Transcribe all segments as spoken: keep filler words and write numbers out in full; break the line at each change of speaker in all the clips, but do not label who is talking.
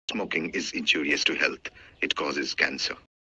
Smoking is injurious to health. It causes cancer.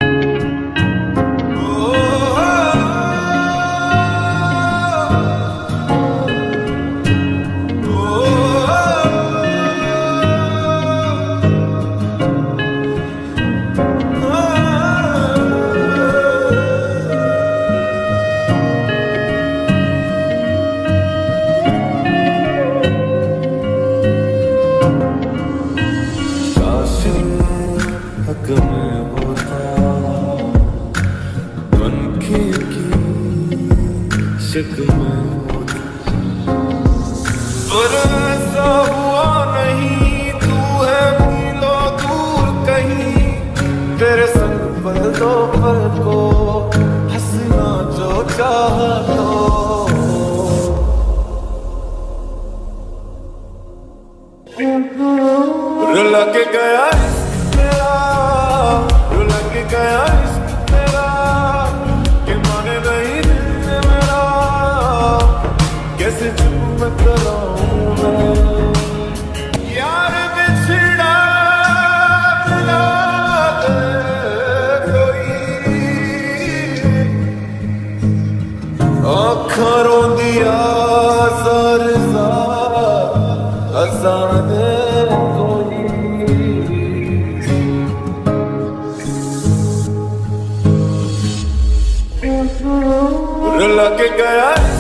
पर ऐसा हुआ नहीं, तू है मीलो दूर कहीं, तेरे संग पल दो पल को हंसना जो चाहा तो। रुला के गया इश्क तेरा, रुला के गया इश्क तेरा, कि माने नहीं दिल मेरा, कैसे चुप मैं कराऊं मैं। यार बिछड़ा मिला दे कोई, आँखां रोंदिया ज़ार ज़ार हंसा दे कोई। रुला के गया